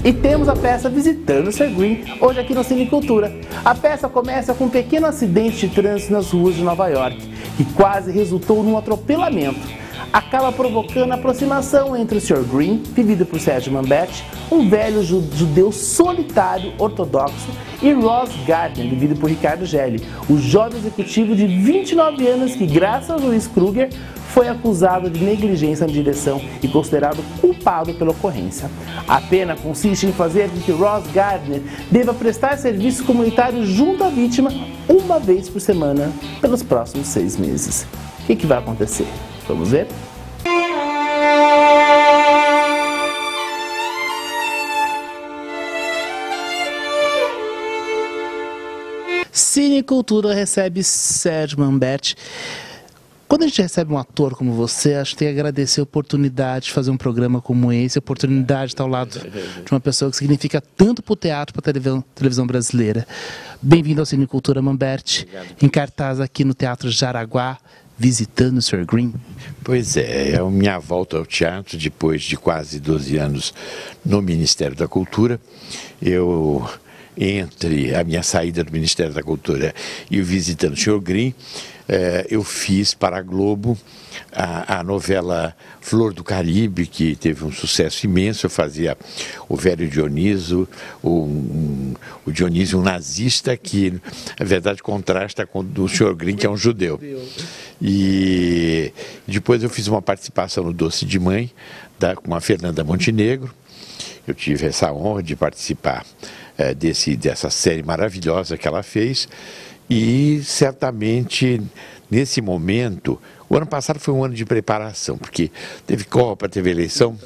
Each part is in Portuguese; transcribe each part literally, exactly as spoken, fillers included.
E temos a peça Visitando o senhor Green, hoje aqui no Cine Cultura. A peça começa com um pequeno acidente de trânsito nas ruas de Nova York, que quase resultou num atropelamento. Acaba provocando a aproximação entre o senhor Green, vivido por Sérgio Manberti, um velho judeu solitário ortodoxo, e Ross Gardner, vivido por Ricardo Gelli, o jovem executivo de vinte e nove anos que, graças ao juiz Kruger, foi acusado de negligência na direção e considerado culpado pela ocorrência. A pena consiste em fazer com que Ross Gardner deva prestar serviço comunitário junto à vítima uma vez por semana pelos próximos seis meses. O que, que vai acontecer? Vamos ver? Cine Cultura recebe Sérgio Manberti. Quando a gente recebe um ator como você, acho que tem que agradecer a oportunidade de fazer um programa como esse, a oportunidade de estar ao lado de uma pessoa que significa tanto para o teatro, para a televisão, televisão brasileira. Bem-vindo ao Cine Cultura, Manberti, em cartaz aqui no Teatro Jaraguá, Visitando o senhor Green. Pois é, é a minha volta ao teatro depois de quase doze anos no Ministério da Cultura. Eu, entre a minha saída do Ministério da Cultura e o Visitando o senhor Green, eh, eu fiz para a Globo a, a novela Flor do Caribe, que teve um sucesso imenso. Eu fazia o velho Dioniso, o, um, o Dioniso um nazista que, na verdade, contrasta com o senhor Green, que é um judeu. E depois eu fiz uma participação no Doce de Mãe, da, com a Fernanda Montenegro. Eu tive essa honra de participar é, desse, dessa série maravilhosa que ela fez. E certamente, nesse momento, o ano passado foi um ano de preparação, porque teve Copa, teve eleição.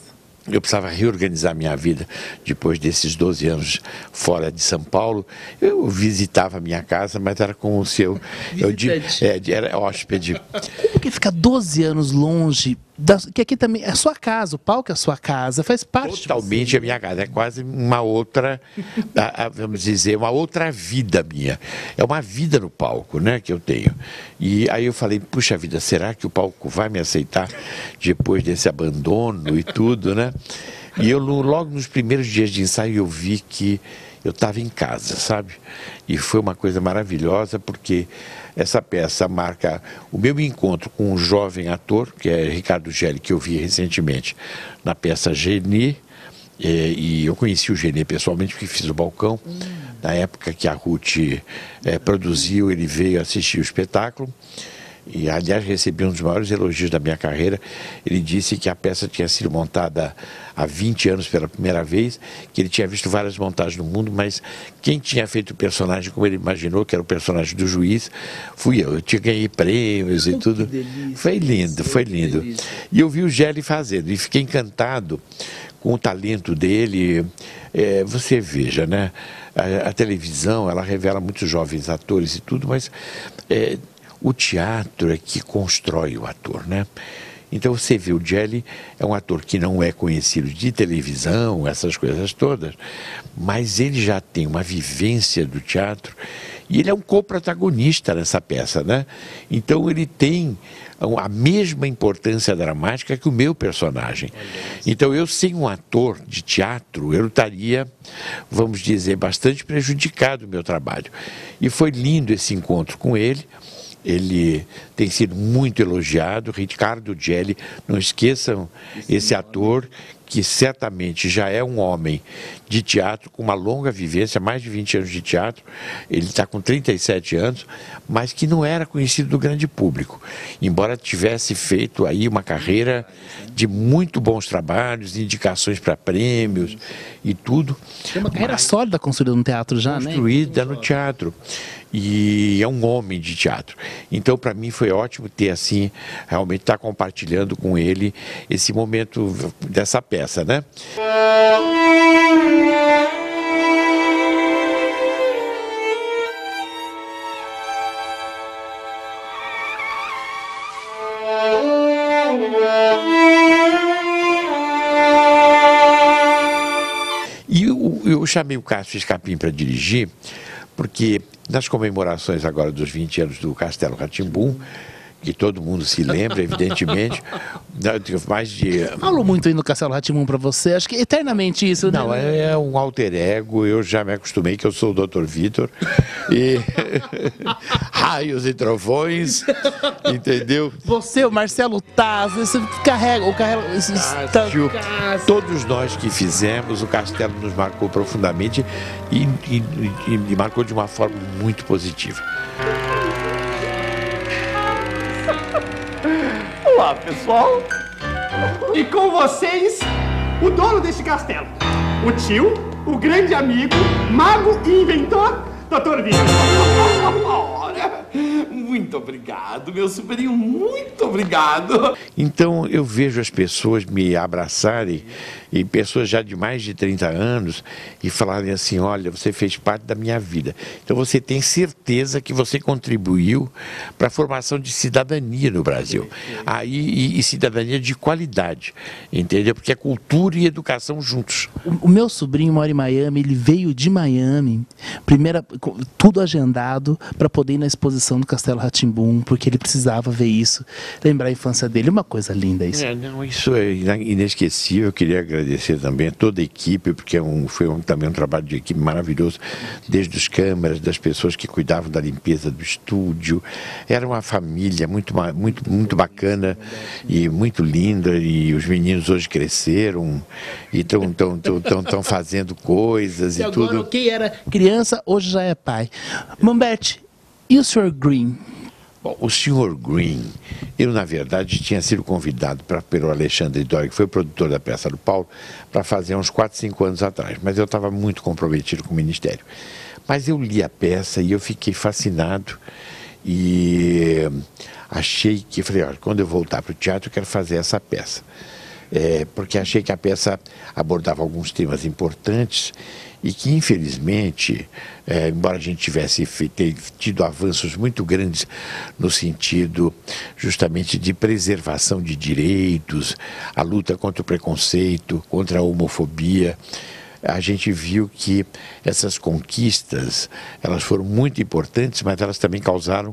Eu precisava reorganizar minha vida depois desses doze anos fora de São Paulo. Eu visitava a minha casa, mas era com o seu... Eu, é, era hóspede. Como que fica doze anos longe? Da, que aqui também é a sua casa, o palco é a sua casa, faz parte. Totalmente a minha casa, é quase uma outra, a, a, vamos dizer, uma outra vida minha. É uma vida no palco, né, que eu tenho. E aí eu falei, puxa vida, será que o palco vai me aceitar depois desse abandono e tudo, né? E eu, logo nos primeiros dias de ensaio, eu vi que eu estava em casa, sabe? E foi uma coisa maravilhosa, porque essa peça marca o meu encontro com um jovem ator, que é Ricardo Gelli, que eu vi recentemente na peça Genie, e, e eu conheci o Genie pessoalmente, porque fiz o balcão. Hum. Na época que a Ruth é, produziu, ele veio assistir o espetáculo. E, aliás, recebi um dos maiores elogios da minha carreira. Ele disse que a peça tinha sido montada há vinte anos pela primeira vez, que ele tinha visto várias montagens no mundo, mas quem tinha feito o personagem como ele imaginou, que era o personagem do juiz, fui eu. Eu tinha ganhei prêmios e oh, tudo. Foi lindo, foi lindo. E eu vi o Gelli fazendo e fiquei encantado com o talento dele. É, você veja, né? A, a televisão, ela revela muitos jovens atores e tudo, mas... É, o teatro é que constrói o ator, né? Então você vê, o Gelli é um ator que não é conhecido de televisão, essas coisas todas, mas ele já tem uma vivência do teatro e ele é um co-protagonista nessa peça, né? Então ele tem a mesma importância dramática que o meu personagem. Então eu, sem um ator de teatro, eu estaria, vamos dizer, bastante prejudicado no meu trabalho. E foi lindo esse encontro com ele. Ele tem sido muito elogiado. Ricardo Gelli, não esqueçam esse ator, que certamente já é um homem de teatro, com uma longa vivência, mais de vinte anos de teatro. Ele está com trinta e sete anos, mas que não era conhecido do grande público, embora tivesse feito aí uma carreira de muito bons trabalhos, indicações para prêmios e tudo. Tem uma carreira sólida construída no teatro já, né? Construída no teatro. E é um homem de teatro. Então, para mim, foi ótimo ter, assim, realmente estar compartilhando com ele esse momento dessa peça, né? E eu, eu chamei o Cássio Escapim para dirigir, porque nas comemorações agora dos vinte anos do Castelo Rá-Tim-Bum, que todo mundo se lembra, evidentemente. Mais de... Falo muito aí no Castelo Rá-Tim-Bum para você, acho que eternamente isso, né? Não, é um alter ego, eu já me acostumei que eu sou o doutor Vitor, e raios e trovões, entendeu? Você, o Marcelo Taz, você carrega, o carrega... Cássio, todos nós que fizemos, o Castelo nos marcou profundamente e, e, e, e marcou de uma forma muito positiva. Olá, pessoal! E com vocês, o dono deste castelo, o tio, o grande amigo, mago e inventor, doutor Vitor. Ora, muito obrigado, meu sobrinho, muito obrigado. Então eu vejo as pessoas me abraçarem, e pessoas já de mais de trinta anos, e falarem assim, olha, você fez parte da minha vida. Então você tem certeza que você contribuiu para a formação de cidadania no Brasil. Aí, e, e cidadania de qualidade, entendeu? Porque é cultura e educação juntos. O, o meu sobrinho mora em Miami, ele veio de Miami, primeira, tudo agendado para poder ir na exposição do Castelo Rá-Tim-Bum, porque ele precisava ver isso, lembrar a infância dele. Uma coisa linda isso. É, não, isso é inesquecível. Eu queria agradecer também a toda a equipe, porque é um, foi um, também um trabalho de equipe maravilhoso, desde os câmeras, das pessoas que cuidavam da limpeza do estúdio. Era uma família muito, muito, muito bacana e muito linda, e os meninos hoje cresceram e estão tão, tão, tão, tão fazendo coisas e, e agora, tudo. Quem era criança, hoje já é pai. Mambete, e o senhor Green? Bom, o senhor Green, eu na verdade tinha sido convidado pra, pelo Alexandre Dória, que foi o produtor da peça do Paulo, para fazer uns quatro, cinco anos atrás, mas eu estava muito comprometido com o Ministério. Mas eu li a peça e eu fiquei fascinado e achei que, falei, olha, quando eu voltar para o teatro eu quero fazer essa peça. É, porque achei que a peça abordava alguns temas importantes e que, infelizmente, é, embora a gente tivesse feito, tido avanços muito grandes no sentido justamente de preservação de direitos, a luta contra o preconceito, contra a homofobia, a gente viu que essas conquistas, elas foram muito importantes, mas elas também causaram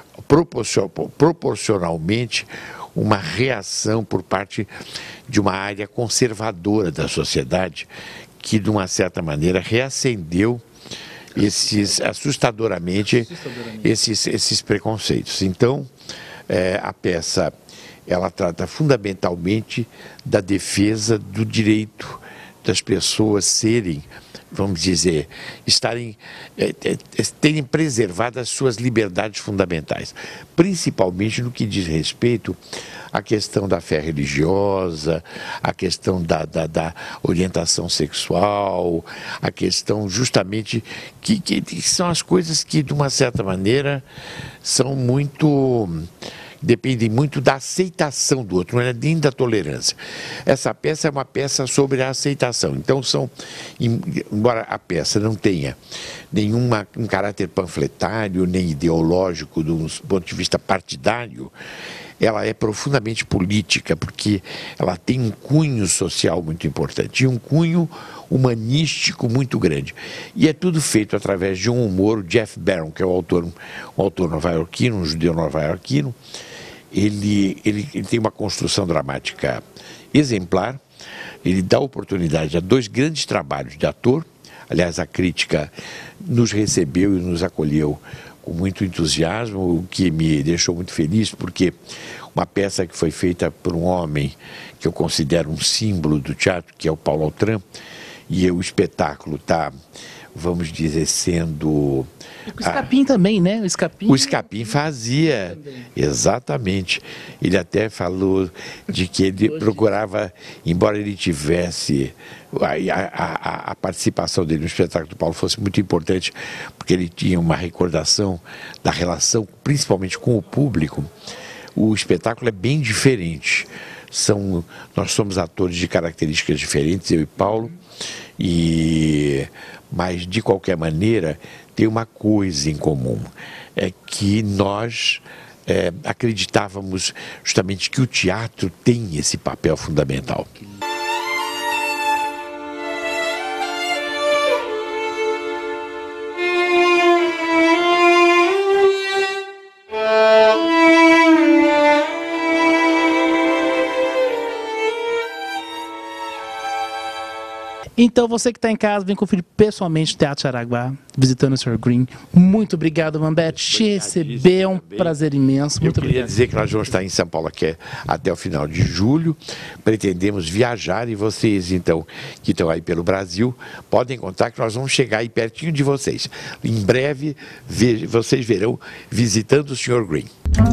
proporcionalmente uma reação por parte de uma área conservadora da sociedade que, de uma certa maneira, reacendeu esses, assustadoramente, assustadoramente. Esses, esses preconceitos. Então, é, a peça, ela trata fundamentalmente da defesa do direito das pessoas serem, vamos dizer, estarem, é, é, terem preservado as suas liberdades fundamentais, principalmente no que diz respeito à questão da fé religiosa, a questão da, da, da orientação sexual, a questão justamente que, que, que são as coisas que, de uma certa maneira, são muito... dependem muito da aceitação do outro, não é nem da tolerância. Essa peça é uma peça sobre a aceitação. Então, são, embora a peça não tenha nenhuma, um caráter panfletário, nem ideológico, do ponto de vista partidário, ela é profundamente política, porque ela tem um cunho social muito importante e um cunho humanístico muito grande. E é tudo feito através de um humor. O Jeff Barron, que é o autor, um autor nova-iorquino, um judeu nova-iorquino, ele, ele, ele tem uma construção dramática exemplar, ele dá oportunidade a dois grandes trabalhos de ator. Aliás, a crítica nos recebeu e nos acolheu com muito entusiasmo, o que me deixou muito feliz, porque uma peça que foi feita por um homem que eu considero um símbolo do teatro, que é o Paulo Autran, e o espetáculo está, vamos dizer, sendo... O Escapim a... também, né? O Escapim, o Escapim fazia, exatamente. Ele até falou de que ele procurava, embora ele tivesse... A, a, a participação dele no espetáculo do Paulo fosse muito importante, porque ele tinha uma recordação da relação, principalmente com o público. O espetáculo é bem diferente. São, nós somos atores de características diferentes, eu e Paulo, e, mas, de qualquer maneira, tem uma coisa em comum, é que nós é, acreditávamos justamente que o teatro tem esse papel fundamental. Então você que está em casa, vem conferir pessoalmente o Teatro Jaraguá, visitando o senhor Green. Muito obrigado, Mambete. Te receber é um prazer imenso. Muito Eu queria obrigado. dizer que nós vamos estar em São Paulo aqui até o final de julho. Pretendemos viajar e vocês, então, que estão aí pelo Brasil, podem contar que nós vamos chegar aí pertinho de vocês. Em breve, ve- vocês verão visitando o senhor Green.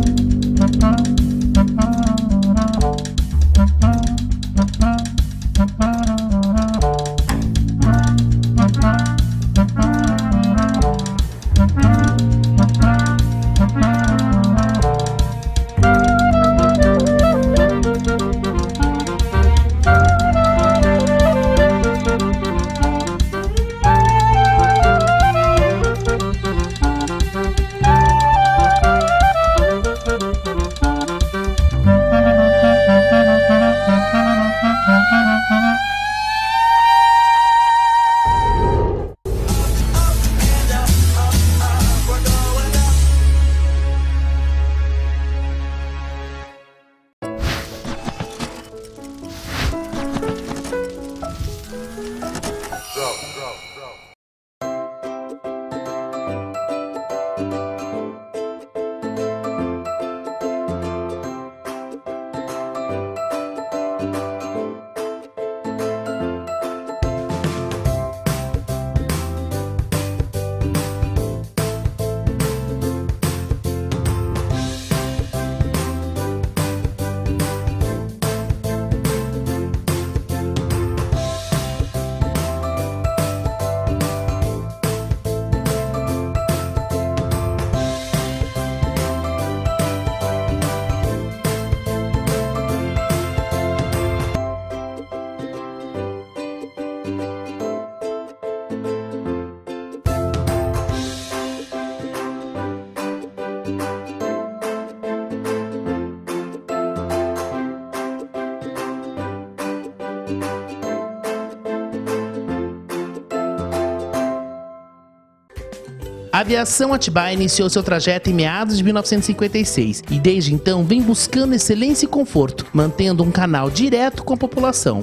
A Aviação Atibaia iniciou seu trajeto em meados de mil novecentos e cinquenta e seis e desde então vem buscando excelência e conforto, mantendo um canal direto com a população.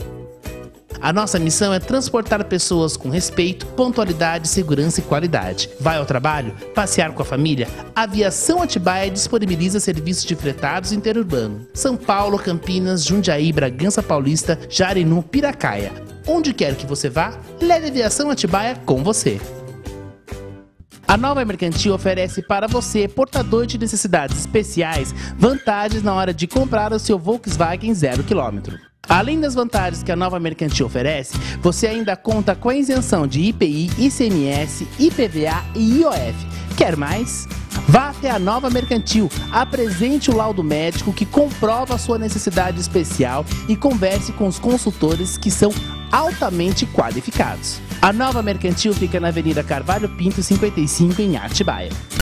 A nossa missão é transportar pessoas com respeito, pontualidade, segurança e qualidade. Vai ao trabalho? Passear com a família? A Aviação Atibaia disponibiliza serviços de fretados interurbano. São Paulo, Campinas, Jundiaí, Bragança Paulista, Jarinu, Piracaia. Onde quer que você vá, leve a Aviação Atibaia com você. A Nova Mercantil oferece para você, portador de necessidades especiais, vantagens na hora de comprar o seu Volkswagen zero quilômetro. Além das vantagens que a Nova Mercantil oferece, você ainda conta com a isenção de I P I, I C M S, I P V A e I O F. Quer mais? Vá até a Nova Mercantil, apresente o laudo médico que comprova a sua necessidade especial e converse com os consultores que são altamente qualificados. A Nova Mercantil fica na Avenida Carvalho Pinto, cinquenta e cinco, em Atibaia.